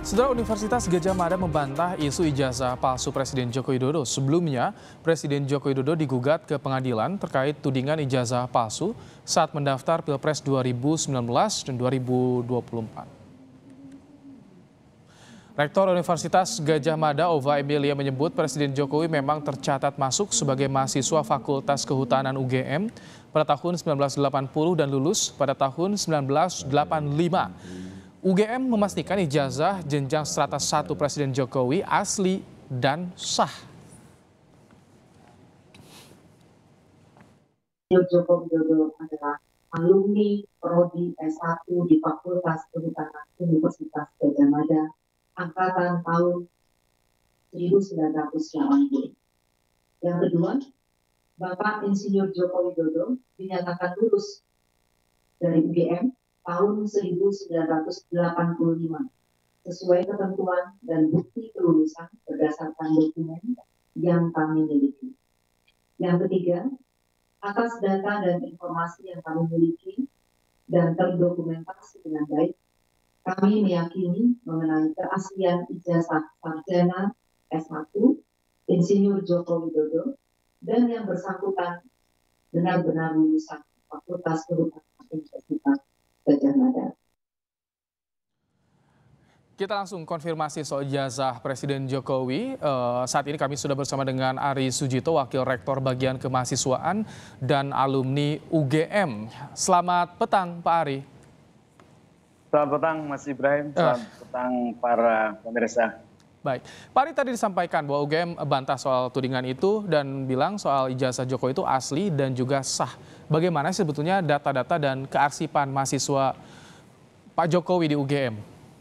Saudara Universitas Gadjah Mada membantah isu ijazah palsu Presiden Joko Widodo. Sebelumnya, Presiden Joko Widodo digugat ke pengadilan terkait tudingan ijazah palsu saat mendaftar Pilpres 2019 dan 2024. Rektor Universitas Gadjah Mada Ova Emilia menyebut Presiden Jokowi memang tercatat masuk sebagai mahasiswa Fakultas Kehutanan UGM pada tahun 1980 dan lulus pada tahun 1985. UGM memastikan ijazah jenjang strata 1 Presiden Jokowi asli dan sah. Joko Widodo adalah alumni Prodi S1 di Fakultas Kehutanan Universitas Gadjah Mada angkatan tahun 1980. Yang kedua, Bapak Insinyur Joko Widodo dinyatakan lulus dari UGM tahun 1985 sesuai ketentuan dan bukti kelulusan berdasarkan dokumen yang kami miliki. Yang ketiga, atas data dan informasi yang kami miliki dan terdokumentasi dengan baik, kami meyakini mengenai keaslian ijazah sarjana S1 Insinyur Joko Widodo dan yang bersangkutan benar-benar lulusan Fakultas Kehutanan Universitas Gadjah Mada. Kita langsung konfirmasi soal ijazah Presiden Jokowi. Saat ini kami sudah bersama dengan Ari Sujito, Wakil Rektor Bagian Kemahasiswaan dan Alumni UGM. Selamat petang, Pak Ari. Selamat petang, Mas Ibrahim. Selamat petang para pemirsa. Baik, Pak Ari tadi disampaikan bahwa UGM bantah soal tudingan itu dan bilang soal ijazah Jokowi itu asli dan juga sah. Bagaimana sebetulnya data-data dan kearsipan mahasiswa Pak Jokowi di UGM?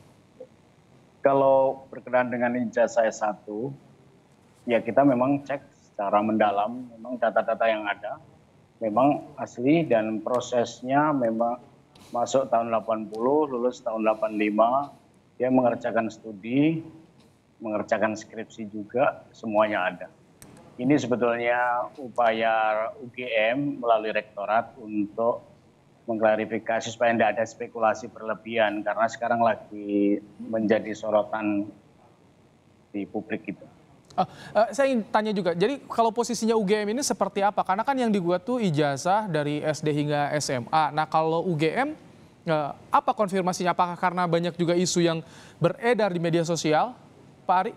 Kalau berkenaan dengan ijazah S1, ya kita memang cek secara mendalam, memang data-data yang ada, memang asli dan prosesnya memang masuk tahun 80, lulus tahun 85, dia mengerjakan studi, mengerjakan skripsi juga, semuanya ada. Ini sebetulnya upaya UGM melalui rektorat untuk mengklarifikasi supaya tidak ada spekulasi berlebihan karena sekarang lagi menjadi sorotan di publik itu. Saya ingin tanya juga, jadi kalau posisinya UGM ini seperti apa? Karena kan yang digugat tuh ijazah dari SD hingga SMA. Nah kalau UGM, apa konfirmasinya? Apakah karena banyak juga isu yang beredar di media sosial, Pak Ari?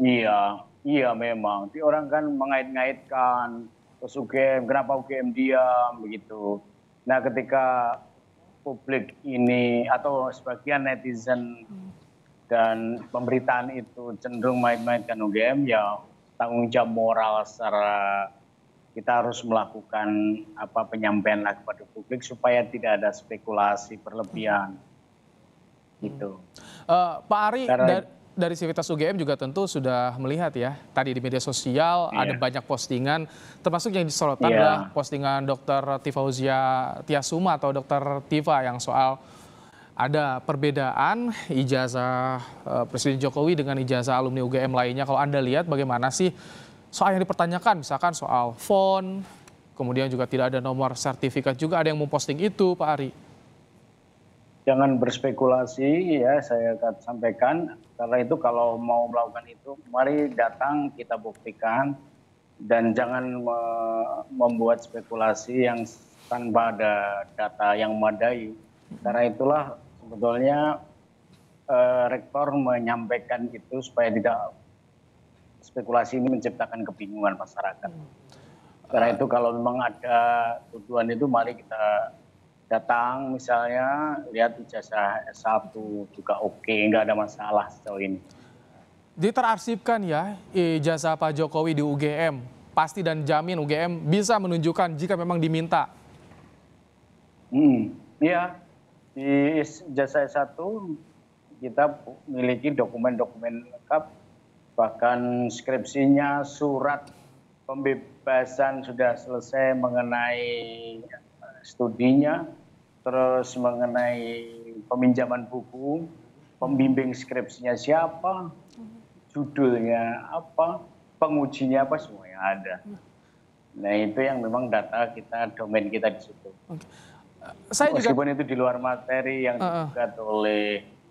Iya memang. Orang kan mengait-ngaitkan terus UGM, kenapa UGM diam begitu. Nah ketika publik ini atau sebagian netizen dan pemberitaan itu cenderung main-mainkan UGM, ya tanggung jawab moral secara kita harus melakukan penyampaian kepada publik supaya tidak ada spekulasi berlebihan. Gitu. Pak Ari, dari Sivitas UGM juga tentu sudah melihat ya, tadi di media sosial ada banyak postingan, termasuk yang disorotkan adalah postingan Dr. Tifauzia Tiasuma atau Dr. Tiva yang soal ada perbedaan ijazah Presiden Jokowi dengan ijazah alumni UGM lainnya. Kalau Anda lihat bagaimana sih soal yang dipertanyakan, misalkan soal font, kemudian juga tidak ada nomor sertifikat juga, ada yang memposting itu, Pak Ari. Jangan berspekulasi ya, saya akan sampaikan, karena itu kalau mau melakukan itu mari datang kita buktikan dan jangan membuat spekulasi yang tanpa ada data yang memadai. Karena itulah sebetulnya rektor menyampaikan itu supaya tidak spekulasi ini menciptakan kebingungan masyarakat. Karena itu kalau memang ada tuduhan itu mari kita datang misalnya, lihat ijazah S1 juga oke, nggak ada masalah sejauh ini. Jadi terarsipkan ya ijazah Pak Jokowi di UGM, pasti dan jamin UGM bisa menunjukkan jika memang diminta. Iya, di ijazah S1 kita miliki dokumen-dokumen lengkap, bahkan skripsinya, surat pembebasan sudah selesai mengenai studinya, terus mengenai peminjaman buku, pembimbing skripsinya siapa, judulnya apa, pengujinya apa, semuanya ada. Nah itu yang memang data kita, domain kita di situ. Meskipun itu di luar materi yang digugat oleh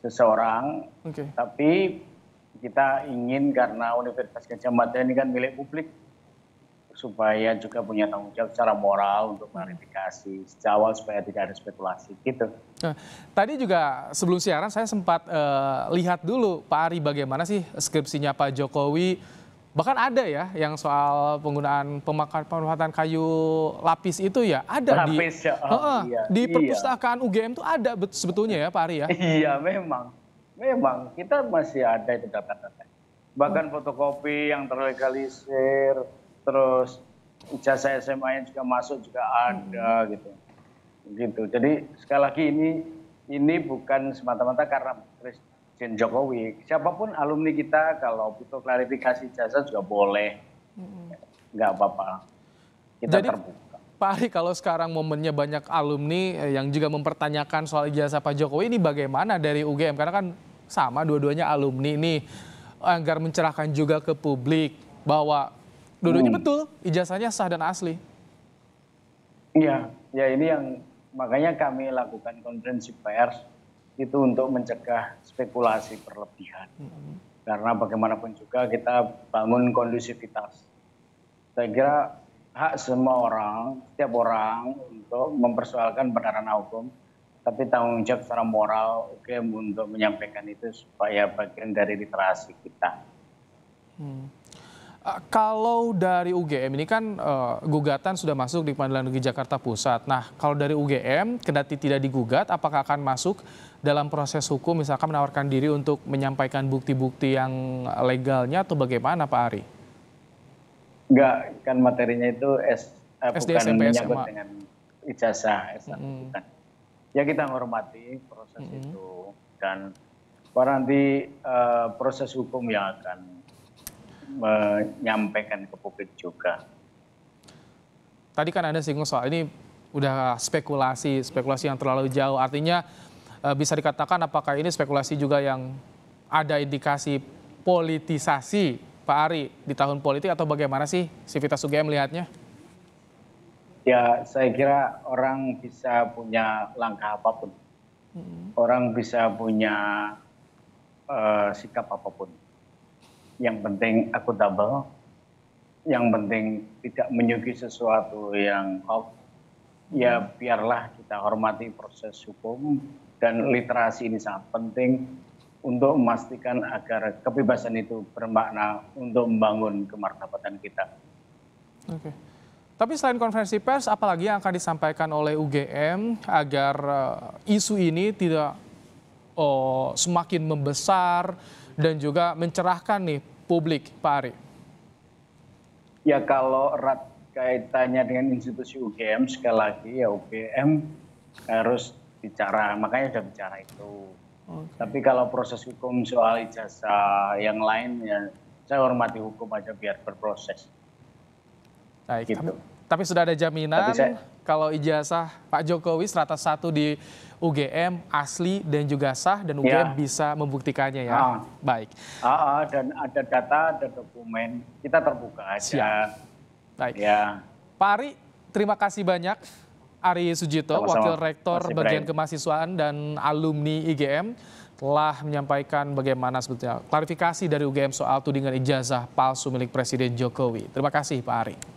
seseorang, Oke. tapi kita ingin karena Universitas Gadjah Mada ini kan milik publik, supaya juga punya tanggung jawab secara moral untuk klarifikasi sejak awal supaya tidak ada spekulasi gitu. Nah, tadi juga sebelum siaran saya sempat lihat dulu Pak Ari bagaimana sih skripsinya Pak Jokowi. Bahkan ada ya yang soal penggunaan pemanfaatan kayu lapis itu ya ada Lapis, di ya. Oh, iya, di iya. perpustakaan UGM tuh ada sebetulnya ya Pak Ari ya. Iya, memang kita masih ada itu data-data. Bahkan fotokopi yang terlegalisir, terus ijazah SMA yang juga masuk juga ada gitu. Jadi sekali lagi ini bukan semata-mata karena Presiden Jokowi. Siapapun alumni kita kalau butuh klarifikasi ijazah juga boleh, nggak apa-apa. Kita Jadi, terbuka. Pak Ari, kalau sekarang momennya banyak alumni yang juga mempertanyakan soal ijazah Pak Jokowi, ini bagaimana dari UGM? Karena kan sama dua-duanya alumni nih, agar mencerahkan juga ke publik bahwa dua-duanya betul ijazahnya sah dan asli. Iya, ya ini yang makanya kami lakukan konferensi pers itu untuk mencegah spekulasi berlebihan. Karena bagaimanapun juga kita bangun kondusivitas. Saya kira hak semua orang, setiap orang untuk mempersoalkan kebenaran hukum, tapi tanggung jawab secara moral untuk menyampaikan itu supaya bagian dari literasi kita. Kalau dari UGM ini kan gugatan sudah masuk di Pengadilan Negeri Jakarta Pusat. Nah, kalau dari UGM kendati tidak digugat, apakah akan masuk dalam proses hukum misalkan menawarkan diri untuk menyampaikan bukti-bukti yang legalnya atau bagaimana Pak Ari? Enggak, kan materinya itu SD, bukan SMP, menyangkut SMA. dengan ijazah S1, bukan. Ya kita menghormati proses itu dan nanti proses hukum yang akan menyampaikan ke publik juga. Tadi kan Anda singgung soal ini udah spekulasi yang terlalu jauh. Artinya bisa dikatakan apakah ini spekulasi juga yang ada indikasi politisasi Pak Ari di tahun politik atau bagaimana sih Sivitas UGM melihatnya? Ya saya kira orang bisa punya langkah apapun. Orang bisa punya sikap apapun. Yang penting akuntabel, yang penting tidak menyuguhi sesuatu yang hoax. Ya biarlah kita hormati proses hukum dan literasi ini sangat penting untuk memastikan agar kebebasan itu bermakna untuk membangun kemartabatan kita. Oke. Tapi selain konferensi pers, apalagi yang akan disampaikan oleh UGM agar isu ini tidak semakin membesar dan juga mencerahkan nih publik, Pak Ari? Ya kalau erat kaitannya dengan institusi UGM, sekali lagi ya UGM harus bicara, makanya sudah bicara itu. Tapi kalau proses hukum soal ijazah yang lain ya saya hormati hukum aja biar berproses. Baik, Gitu. tapi sudah ada jaminan kalau ijazah Pak Jokowi strata 1 di UGM asli dan juga sah dan UGM bisa membuktikannya ya. Baik. Dan ada data, ada dokumen, kita terbuka aja. Siap. Baik. Ya. Pak Ari, terima kasih banyak. Ari Sujito, Sama-sama. Wakil Rektor Masih Bagian Brian. Kemahasiswaan dan Alumni IGM telah menyampaikan bagaimana sebetulnya klarifikasi dari UGM soal tudingan ijazah palsu milik Presiden Jokowi. Terima kasih Pak Ari.